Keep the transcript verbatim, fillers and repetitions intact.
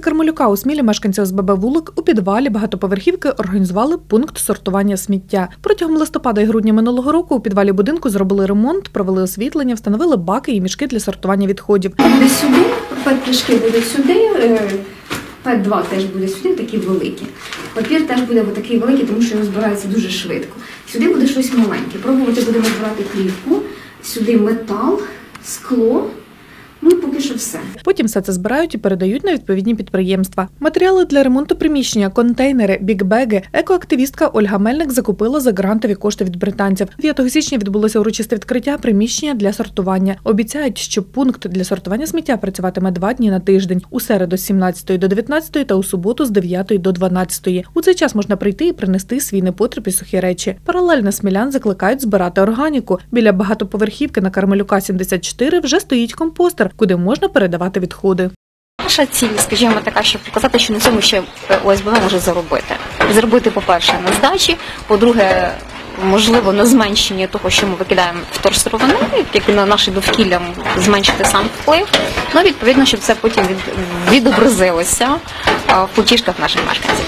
Кармелюка у Смілі мешканці О С Б Б «Вулик» у підвалі багатоповерхівки організували пункт сортування сміття. Протягом листопада і грудня минулого року у підвалі будинку зробили ремонт, провели освітлення, встановили баки і мішки для сортування відходів. Буде сюди, пет-пляшки будуть сюди, пет два теж буде сюди, такі великі. Папір теж буде такий великий, тому що його збирається дуже швидко. Сюди буде щось маленьке. Пробувати будемо збирати плівку, сюди метал, скло. Ну і поки що все. Потім все це збирають і передають на відповідні підприємства. Матеріали для ремонту приміщення, контейнери, бікбеги екоактивістка Ольга Мельник закупила за грантові кошти від британців. дев'ятого січня відбулося урочисте відкриття приміщення для сортування. Обіцяють, що пункт для сортування сміття працюватиме два дні на тиждень – у середу з сімнадцятої до дев'ятнадцятої та у суботу з дев'ятої до дванадцятої. У цей час можна прийти і принести свій непотріб і сухі речі. Паралельно смілян закликають збирати органіку. Біля багатоповерхівки на Кармелюка сімдесят чотири вже стоїть компостер, куди можна передавати відходи. Наша ціль, скажімо, така, щоб показати, що на цьому ще О С Б В може заробити. Заробити, по-перше, на здачі, по-друге, можливо, на зменшенні того, що ми викидаємо вторсировини, як і на наше довкілля зменшити сам вплив, ну, відповідно, щоб це потім від, відобразилося в платіжках наших мешканців.